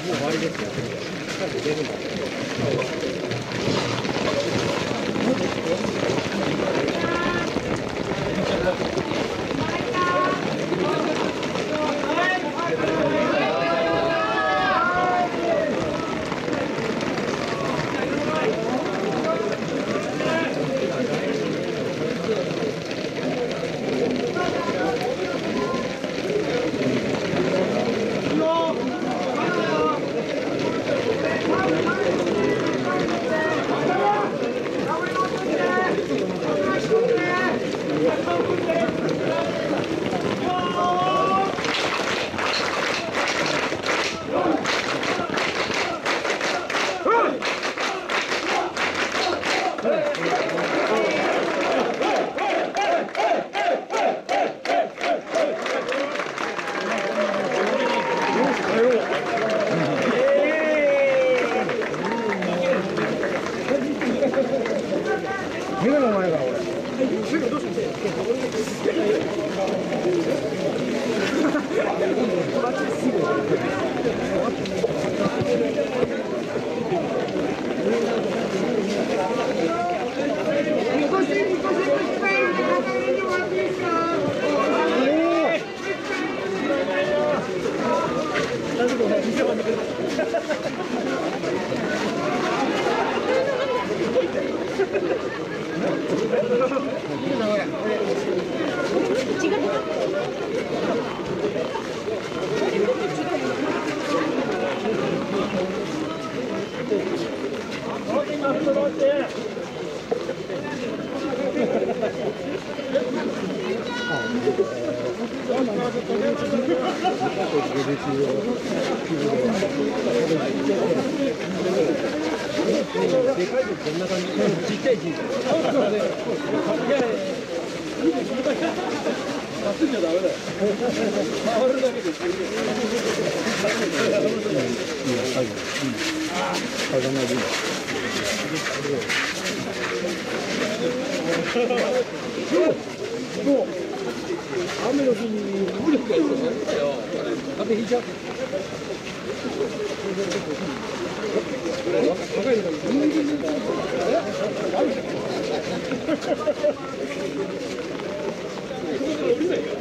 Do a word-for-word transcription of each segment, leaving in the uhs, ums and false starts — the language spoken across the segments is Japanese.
う終わりですよ。最後出るんだ。目の前だ俺。でかいとこんな感じ。ちっちゃいちっちゃい。ついちゃダメだよ。回るだけで。雨の日に無力がいるとなんだよ。風邪ひいちゃう。高いのが全然全然。降りないよ。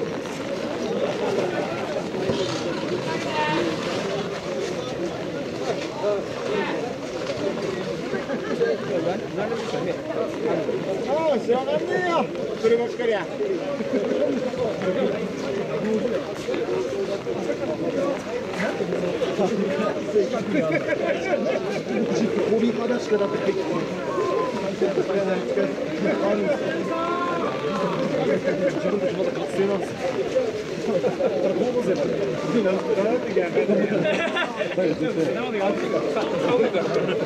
ああ、知らなんねえよ。そればっかりや。鳥肌しかだって入ってこない。自分たちまだ活性なんですよ。これ高校生だね。習ってきゃ分かんないよ。だけど絶対。